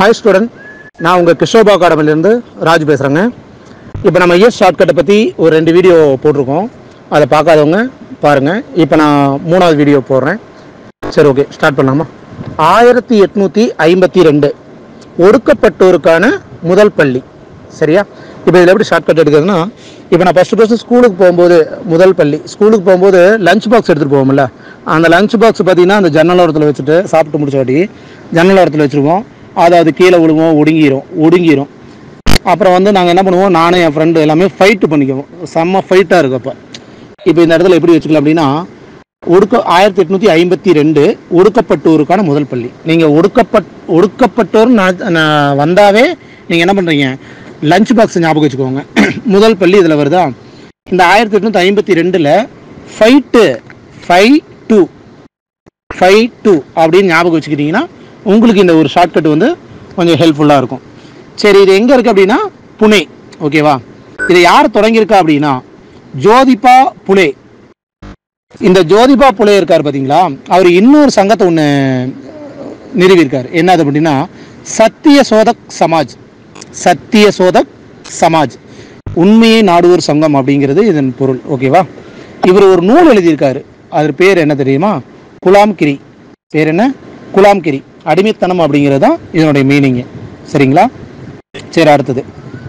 Hi student, நான் உங்கள் கிஷோபா அகாடமிலேருந்து ராஜ் பேசுகிறேங்க. இப்போ நம்ம இயர்ஸ் ஷார்ட்கட்டை பற்றி ஒரு 2 வீடியோ போட்டிருக்கோம். அதை பார்க்காதவங்க பாருங்கள். இப்போ நான் 3வது வீடியோ போடுறேன். சரி, ஓகே, ஸ்டார்ட் பண்ணலாமா? 1852 ஒடுக்கப்பட்டோருக்கான முதல் பள்ளி. சரியா? இப்போ இதில் எப்படி ஷார்ட்கட் எடுக்கிறதுனா, இப்போ நான் ஃபஸ்ட்டு ஸ்கூலுக்கு போகும்போது முதல் பள்ளி ஸ்கூலுக்கு போகும்போது லஞ்ச் பாக்ஸ் எடுத்துகிட்டு போவோம்ல, அந்த லஞ்ச் பாக்ஸ் பார்த்திங்கன்னா அந்த ஜன்னல் ஓரத்தில் வச்சுட்டு சாப்பிட்டு முடிச்சாட்டி ஜன்னல் ஓரத்தில் வச்சுருவோம். அது கீழே விழுவோம், ஒடுங்கிரும். அப்புறம் வந்து நாங்கள் என்ன பண்ணுவோம், நானும் என் ஃப்ரெண்டு எல்லாமே ஃபைட்டு பண்ணிக்குவோம். செம்ம ஃபைட்டாக இருக்கும். இப்போ இந்த இடத்துல எப்படி வச்சுக்கலாம் அப்படின்னா, 1852 ஒடுக்கப்பட்டோருக்கான முதல் பள்ளி. நீங்கள் ஒடுக்கப்பட்டோர் வந்தாவே நீங்கள் என்ன பண்ணுறீங்க, லஞ்ச் பாக்ஸ் ஞாபகம் வச்சுக்கோங்க. முதல் பள்ளி இதில் வருதா? இந்த 1852 ஃபைட்டு அப்படின்னு ஞாபகம் வச்சுக்கிட்டிங்கன்னா உங்களுக்கு இந்த ஒரு ஷார்ட்கட் வந்து கொஞ்சம் ஹெல்ப்ஃபுல்லாக இருக்கும். சரி, இது எங்கே இருக்குது அப்படின்னா புனே. ஓகேவா? இதை யார் தொடங்கியிருக்கா அப்படின்னா ஜோதிபா புலே. இந்த ஜோதிபா புலே இருக்கார் பார்த்தீங்களா, அவர் இன்னொரு சங்கத்தை ஒன்று நிறுவியிருக்கார். என்னது அப்படின்னா சத்தியசோதக் சமாஜ், உண்மையை நாடுவோர் சங்கம் அப்படிங்கிறது இதன் பொருள். ஓகேவா? இவர் ஒரு நூல் எழுதியிருக்காரு. அது பேர் என்ன தெரியுமா? குலாம்கிரி. பேர் என்ன? குலாம்கிரி. அடிமைத்தனம் அப்படிங்கிறது தான் இதனுடைய மீனிங்கு. சரிங்களா? சரி, அடுத்தது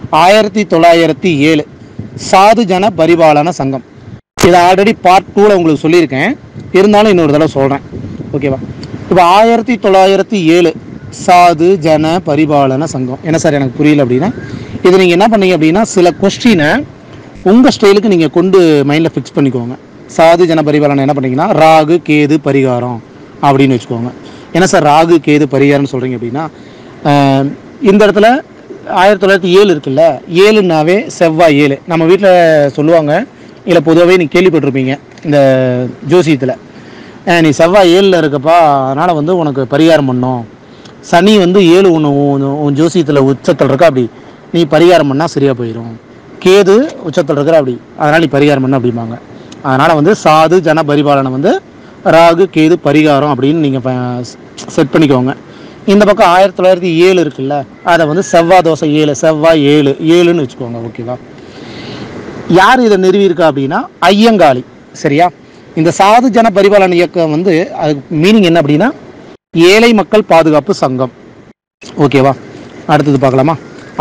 1907 சாது ஜன பரிபாலன சங்கம். இதை ஆல்ரெடி பார்ட் 2ல் உங்களுக்கு சொல்லியிருக்கேன், இருந்தாலும் இன்னொரு தடவை சொல்கிறேன். ஓகேவா? இப்போ 1907 சாது ஜன பரிபாலன சங்கம். என்ன சார் எனக்கு புரியல அப்படின்னா, இது நீங்கள் என்ன பண்ணீங்க அப்படின்னா சில கொஸ்டினை உங்கள் ஸ்டைலுக்கு நீங்கள் கொண்டு மைண்டில் ஃபிக்ஸ் பண்ணிக்கோங்க. சாது ஜன பரிபாலனம் என்ன பண்ணீங்கன்னா ராகு கேது பரிகாரம் அப்படின்னு வச்சுக்கோங்க. என்ன சார் ராகு கேது பரிகாரம்னு சொல்கிறீங்க அப்படின்னா, இந்த இடத்துல 1907 இருக்குல்ல, 7னாவே செவ்வாய் 7. நம்ம வீட்டில் சொல்லுவாங்க, இல்லை பொதுவாகவே நீங்கள் கேள்விப்பட்டிருப்பீங்க இந்த ஜோசியத்தில், நீ செவ்வாய் 7ல் இருக்கப்பா, அதனால் வந்து உனக்கு பரிகாரம் பண்ணோம். சனி வந்து 7 உன் ஜோசியத்தில் உச்சத்தில் இருக்கா, அப்படி நீ பரிகாரம் பண்ணால் சரியாக போயிடும். கேது உச்சத்தில் இருக்கிற அப்படி, அதனால் நீ பரிகாரம் பண்ண அப்படிம்பாங்க. அதனால் வந்து சாது ஜன பரிபாலனம் வந்து ராகு கேது பரிகாரம் அப்படின்னு நீங்கள் செட் பண்ணிக்கோங்க. இந்த பக்கம் 1907 இருக்குல்ல, அதை வந்து செவ்வாய் தோசை 7, செவ்வாய் 7ன்னு வச்சுக்கோங்க. ஓகேவா? யார் இதை நிறுவியிருக்கா அப்படின்னா ஐயங்காளி. சரியா? இந்த சாது ஜன பரிபாலன இயக்கம் வந்து அதுக்கு மீனிங் என்ன அப்படின்னா ஏழை மக்கள் பாதுகாப்பு சங்கம். ஓகேவா? அடுத்தது பார்க்கலாமா?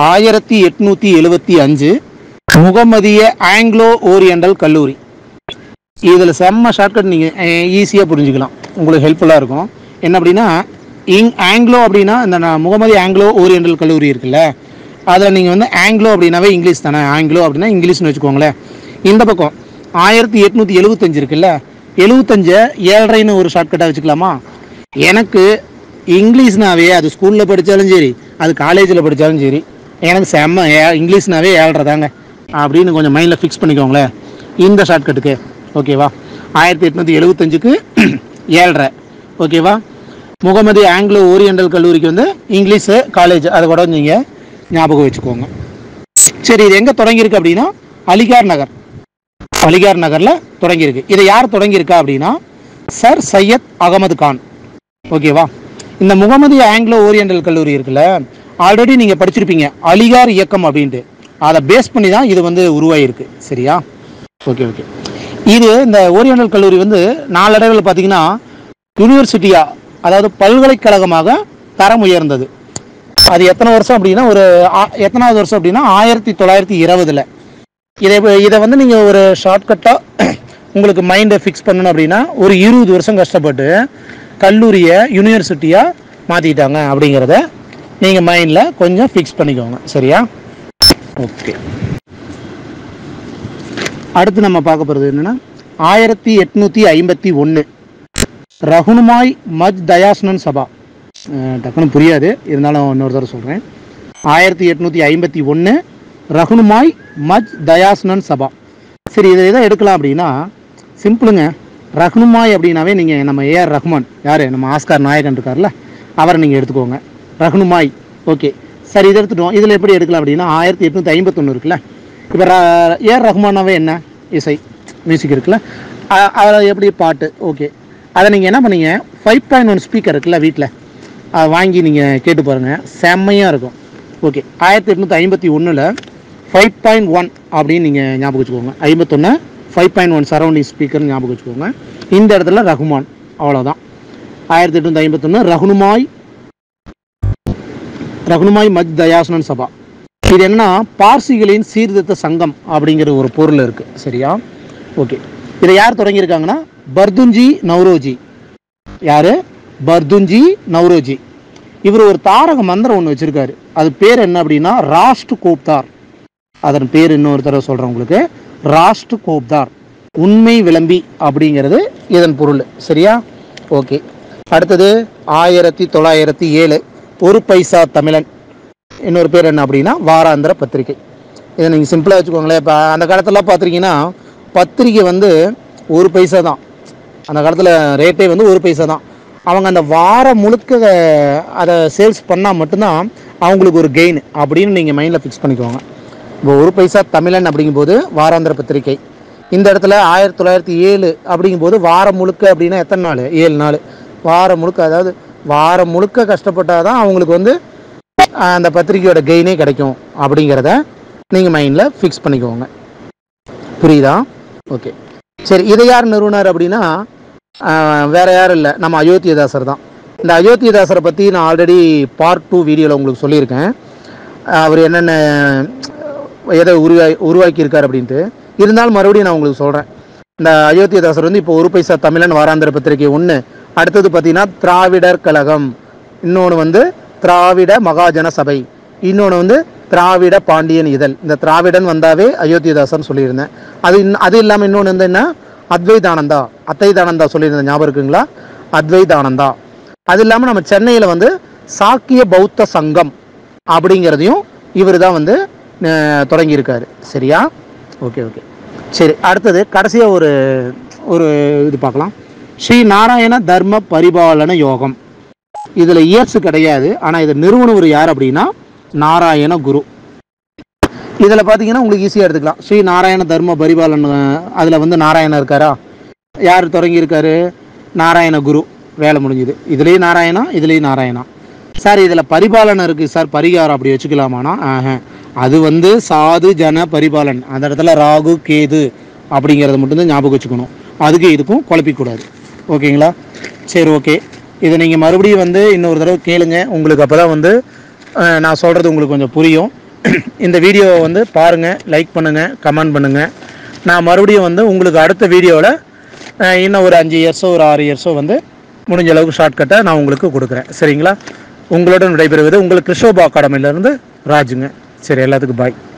1875 முகமதிய ஆங்கிலோ ஓரியண்டல் கல்லூரி. இதில் செம்ம ஷார்ட்கட், நீங்கள் ஈஸியாக புரிஞ்சுக்கலாம், உங்களுக்கு ஹெல்ப்ஃபுல்லாக இருக்கும். என்ன அப்படின்னா ஆங்கிலோ அப்படின்னா இந்த முகமதி ஆங்கிலோ ஓரியண்டல் கல்லூரி இருக்குல்ல, அதில் நீங்கள் வந்து ஆங்கிலோ அப்படின்னாவே இங்கிலீஷ் தானே, ஆங்கிலோ அப்படின்னா இங்கிலீஷ்னு வச்சுக்கோங்களேன். இந்த பக்கம் 1875 இருக்குல்ல, 75 7.5ன்னு ஒரு ஷார்ட்கட்டாக வச்சுக்கலாமா? எனக்கு இங்கிலீஷ்னாவே அது ஸ்கூலில் படித்தாலும் சரி, அது காலேஜில் படித்தாலும் சரி, எனக்கு செம்ம இங்கிலீஷ்னாவே 7.5 தாங்க அப்படின்னு கொஞ்சம் மைண்டில் ஃபிக்ஸ் பண்ணிக்கோங்களேன் இந்த ஷார்ட்கட்டுக்கு. ஓகேவா? 1875க்கு 7.5. ஓகேவா? முகமது ஆங்கிலோ ஓரியண்டல் கல்லூரிக்கு வந்து இங்கிலீஷு காலேஜ், அதை கூட நீங்கள் ஞாபகம் வச்சுக்கோங்க. சரி, இது எங்கே தொடங்கியிருக்கு அப்படின்னா அலிகார் நகரில் தொடங்கியிருக்கு. இதை யார் தொடங்கியிருக்கா அப்படின்னா சர் சையத் அகமது கான். ஓகேவா? இந்த முகமது ஆங்கிலோ ஓரியண்டல் கல்லூரி இருக்குல்ல, ஆல்ரெடி நீங்கள் படிச்சிருப்பீங்க அலிகார் இயக்கம் அப்படின்ட்டு. அதை பேஸ் பண்ணி தான் இது வந்து உருவாகிருக்கு. சரியா? ஓகே. இது இந்த ஓரியண்டல் கல்லூரி வந்து நாளடைவில் பார்த்தீங்கன்னா யூனிவர்சிட்டியாக, அதாவது பல்கலைக்கழகமாக தரம் உயர்ந்தது. அது எத்தனை வருஷம் அப்படின்னா எத்தனாவது வருஷம் அப்படின்னா 1920. இதை வந்து நீங்கள் ஒரு ஷார்ட்கட்டாக உங்களுக்கு மைண்டை ஃபிக்ஸ் பண்ணணும் அப்படின்னா ஒரு 20 வருஷம் கஷ்டப்பட்டு கல்லூரியை யூனிவர்சிட்டியாக மாற்றிட்டாங்க அப்படிங்கிறத நீங்கள் மைண்டில் கொஞ்சம் ஃபிக்ஸ் பண்ணிக்கோங்க. சரியா? ஓகே. அடுத்து நம்ம பார்க்க போகிறது என்னென்னா 1851 ரகுனுமாய் மஜ் தயாஸ்னன் சபா. டக்குன்னு புரியாது, இருந்தாலும் இன்னொரு தடவை சொல்கிறேன். 1851 ரகுனுமாய் மஜ் தயாஸ்னன் சபா. சரி, இதை எதை எடுக்கலாம் அப்படின்னா சிம்பிளுங்க. ரகுனுமாய் அப்படின்னாவே நீங்கள் நம்ம ஏஆர் ரஹ்மான், யார் நம்ம ஆஸ்கார் நாயகன் இருக்கார்ல, அவரை நீங்கள் எடுத்துக்கோங்க. ரகுனுமாய். ஓகே, சரி, இதை எடுத்துட்டோம். இதில் எப்படி எடுக்கலாம் அப்படின்னா 1851 இருக்குல்ல, இப்போ ஏஆர் ரஹ்மானாவே என்ன இசை மியூசிக் இருக்குல்ல, அதில் எப்படி பாட்டு. ஓகே, அதை நீங்கள் என்ன பண்ணீங்க 5.1 ஸ்பீக்கர் இருக்குல்ல வீட்டில், அதை வாங்கி நீங்கள் கேட்டு பாருங்கள், செம்மையாக இருக்கும். ஓகே, 1851 5.1 அப்படின்னு நீங்கள் ஞாபகம் வச்சுக்கோங்க. 51 5.1 சரௌண்டிங் ஸ்பீக்கர் ஞாபகம் வச்சுக்கோங்க. இந்த இடத்துல ரஹ்மான், அவ்வளோதான். 1851 ரகுனுமாய் மஜ் தயாசனன் சபா. இது என்னன்னா பார்சிகளின் சீர்திருத்த சங்கம் அப்படிங்கிற ஒரு பொருள் இருக்குது. சரியா? ஓகே, இதை யார் தொடங்கியிருக்காங்கன்னா பர்துஞ்சி நவ்ரோஜி. யார்? பர்துஞ்சி நவ்ரோஜி. இவர் ஒரு தாரக மந்திரம் ஒன்று வச்சுருக்காரு. அது பேர் என்ன அப்படின்னா ராஷ்ட் கோப்தார். அதன் பேர் இன்னொரு தடவை சொல்கிறேன் உங்களுக்கு, ராஷ்ட் கோப்தார், உண்மை விளம்பி அப்படிங்கிறது இதன் பொருள். சரியா? ஓகே, அடுத்தது 1907 ஒரு பைசா தமிழன். இன்னொரு பேர் என்ன அப்படின்னா வாராந்திர பத்திரிகை. இதை நீங்கள் சிம்பிளாக வச்சுக்கோங்களேன். இப்போ அந்த காலத்திலலாம் பார்த்துருக்கீங்கன்னா பத்திரிகை வந்து ஒரு பைசா தான். அந்த காலத்தில் ரேட்டே வந்து ஒரு பைசா தான். அவங்க அந்த வாரம் முழுக்க அதை சேல்ஸ் பண்ணால் மட்டும்தான் அவங்களுக்கு ஒரு கெயின் அப்படின்னு நீங்கள் மைண்டில் ஃபிக்ஸ் பண்ணிக்கோங்க. இப்போ ஒரு பைசா தமிழன் அப்படிங்கும்போது வாராந்திர பத்திரிகை. இந்த இடத்துல 1907 அப்படிங்கும்போது வாரம் முழுக்க அப்படின்னா எத்தனை நாள்? 7 நாள். வாரம் முழுக்க, அதாவது வாரம் முழுக்க கஷ்டப்பட்டால் தான் அவங்களுக்கு வந்து அந்த பத்திரிகையோட கெயினே கிடைக்கும் அப்படிங்கிறத நீங்கள் மைண்டில் ஃபிக்ஸ் பண்ணிக்கோங்க. புரியுதா? ஓகே, சரி. இதை யார் நிறுவனர் அப்படின்னா வேறு யாரும் இல்லை, நம்ம அயோத்தியதாசர் தான். இந்த அயோத்தியதாசரை பற்றி நான் ஆல்ரெடி பார்ட் 2 வீடியோவில் உங்களுக்கு சொல்லியிருக்கேன். அவர் என்னென்ன எதை உருவாக்கியிருக்கார் அப்படின்ட்டு. இருந்தாலும் மறுபடியும் நான் உங்களுக்கு சொல்கிறேன். இந்த அயோத்தியதாசர் வந்து இப்போ ஒரு பைசா தமிழன் வாராந்திர பத்திரிகை ஒன்று, அடுத்தது பார்த்தீங்கன்னா திராவிடர் கழகம், இன்னொன்று வந்து திராவிட மகாஜன சபை, இன்னொன்று வந்து திராவிட பாண்டியன் இதழ். இந்த திராவிடன் வந்தாவே அயோத்தியதாசன் சொல்லியிருந்தேன். அது இல்லாமல் இன்னொன்று வந்து என்ன, அத்வைதானந்தா சொல்லியிருந்தேன், ஞாபகம் இருக்குங்களா? அத்வைதானந்தா. அது இல்லாமல் நம்ம சென்னையில் வந்து சாக்கிய பௌத்த சங்கம் அப்படிங்கிறதையும் இவர் தான் வந்து தொடங்கியிருக்காரு. சரியா? ஓகே ஓகே, சரி. அடுத்தது கடைசியாக ஒரு இது பார்க்கலாம். ஸ்ரீ நாராயண தர்ம பரிபாலன யோகம். இதில் இயர்ஸ் கிடையாது, ஆனால் இதை நிறுவனர் யார் அப்படின்னா நாராயண குரு. இதில் பார்த்தீங்கன்னா உங்களுக்கு ஈஸியாக எடுத்துக்கலாம். ஸ்ரீ நாராயண தர்ம பரிபாலன், அதில் வந்து நாராயணன் இருக்காரா? யார் தொடங்கியிருக்காரு? நாராயண குரு. வேலை முடிஞ்சுது. இதுலேயும் நாராயணா, இதுலேயும் நாராயணா. சார் இதில் பரிபாலனை இருக்குது சார், பரிகாரம் அப்படி வச்சுக்கலாமானா? அது வந்து சாது ஜன பரிபாலன். அந்த இடத்துல ராகு கேது அப்படிங்கிறத மட்டும்தான் ஞாபகம் வச்சுக்கணும். அதுக்கு இதுக்கும் குழப்பிக்கூடாது. ஓகேங்களா? சரி, ஓகே. இதை நீங்கள் மறுபடியும் வந்து இன்னொரு தடவை கேளுங்க. உங்களுக்கு அப்போ தான் வந்து நான் சொல்கிறது உங்களுக்கு கொஞ்சம் புரியும். இந்த வீடியோவை வந்து பாருங்கள், லைக் பண்ணுங்கள், கமெண்ட் பண்ணுங்கள். நான் மறுபடியும் வந்து உங்களுக்கு அடுத்த வீடியோவில் இன்னும் ஒரு 5 இயர்ஸோ ஒரு 6 இயர்ஸோ வந்து முடிஞ்ச அளவுக்கு ஷார்ட்கட்டை நான் உங்களுக்கு கொடுக்குறேன். சரிங்களா? உங்களுடன் விடைபெறுவது உங்கள் கிறிஸ்டோபா அகாடமியிலேருந்து ராஜுங்க. சரி, எல்லாத்துக்கும் பாய்.